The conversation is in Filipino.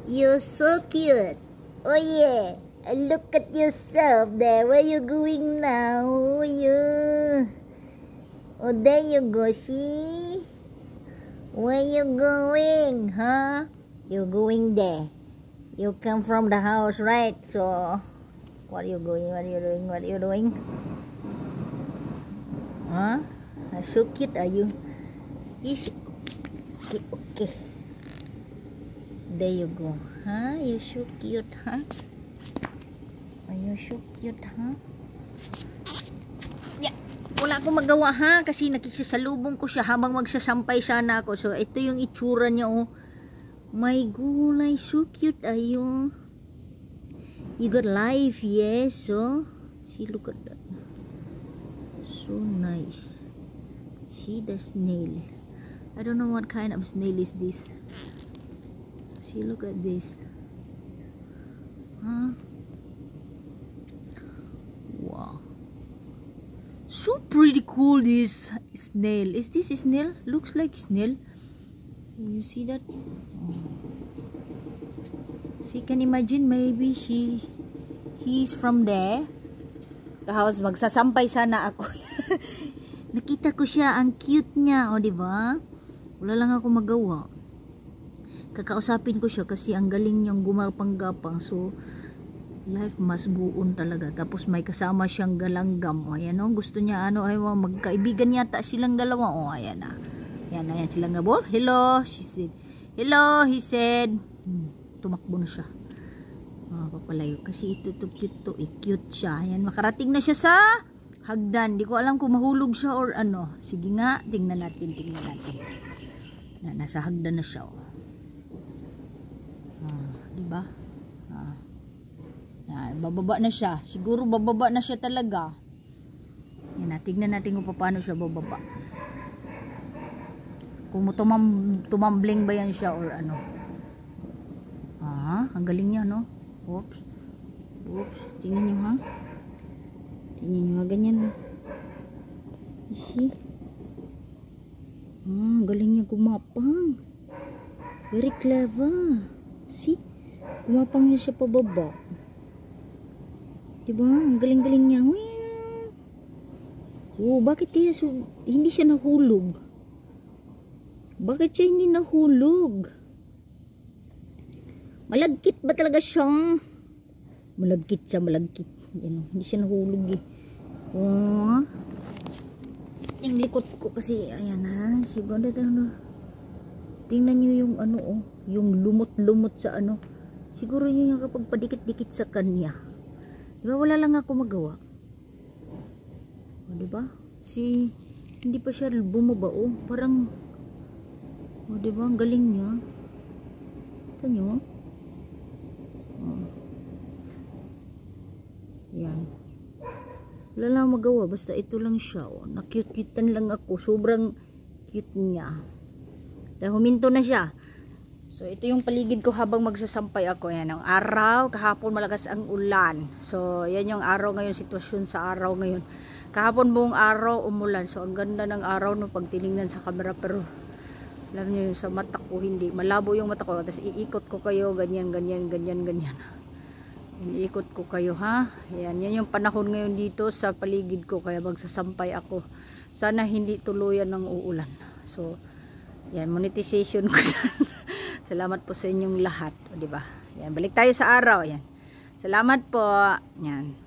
You're so cute. Oh yeah. Look at yourself there. Where you going now? Oh yeah. Oh, there you go. See? Where you going? Huh? You're going there. You come from the house, right? So, what are you going? What are you doing? What are you doing? Huh? So cute are you? Yes. Okay, okay. There you go. Huh? You're so cute, huh? Are you so cute, huh? Yeah. Wala akong magawa, ha? Kasi nakisasalubong ko siya habang magsasampay sana ako. So, ito yung itsura niya, oh. My gulay, so cute are you? You got life, yes, so. See, look at that. So nice. See the snail. I don't know what kind of snail is this. See, look at this. Huh? Wow. So pretty cool, this snail. Is this a snail? Looks like snail. You see that? Oh. See, can imagine maybe he's from there. The house, magsasampay sana ako. Nakita ko siya, ang cute niya, o, diba? Wala lang ako magawa. Kakausapin ko siya kasi ang galing niyang gumapang-gapang. So, life must go on talaga. Tapos may kasama siyang galanggam. O, ayan, o, gusto niya, ano, ay, magkaibigan yata silang dalawa. O, ayan na. Ayan, ayan silang gabo. Hello, she said. Hello, he said. Tumakbo na siya. Papalayo. Kasi ito cute to. Cute siya. Ayan, makarating na siya sa hagdan. Di ko alam kung mahulog siya or ano. Sige nga, tingnan natin. Tingnan natin. Nasa hagdan na siya. Oh. Diba? Bababa na siya. Siguro bababa na siya talaga. Yan, tingnan natin kung paano siya bababa. Kung tumambling ba yan siya or ano. Ang galing niya, no? Oops. Oops. Tingnan nyo, ha? Tingnan nyo, ganyan. You see? Galing niya gumapang. Very clever. See? Gumapang niya siya pababa. Diba? Ang galing-galing niya. Oh, bakit kaya hindi siya nahulog? Bakit siya hindi nahulog? Malagkit ba talaga siya? Malagkit siya, malagkit. Yan, hindi siya nahulog eh. Oh. Yung likod ko kasi, ayan ha. Siguro, tingnan nyo yung ano, oh. Yung lumot-lumot sa ano. Siguro yun yung kapag padikit-dikit sa kanya. Diba, wala lang ako magawa. O, diba? Hindi pa siya bumaba, oh. Parang, o, diba, ang galing niya. Ito nyo, oh. Yan. Wala lang magawa. Basta ito lang siya. Oh. Na-cute-cutean lang ako. Sobrang cute niya. Dahil huminto na siya. So, ito yung paligid ko habang magsasampay ako. Yan. Ang araw. Kahapon malakas ang ulan. So, yan yung araw ngayon. Sitwasyon sa araw ngayon. Kahapon buong araw umulan. So, ang ganda ng araw no pag tinignan sa camera. Pero, alam nyo yung sa mata ko hindi. Malabo yung mata ko. Tapos, iikot ko kayo. Ganyan, ganyan, ganyan, ganyan. Iniikot ko kayo, ha. Yan yung panahon ngayon dito sa paligid ko. Kaya magsasampay ako. Sana hindi tuluyan ng uulan. So, yan, monetization ko yan. Salamat po sa inyong lahat. O, diba? Yan, balik tayo sa araw. Yan. Salamat po. Yan.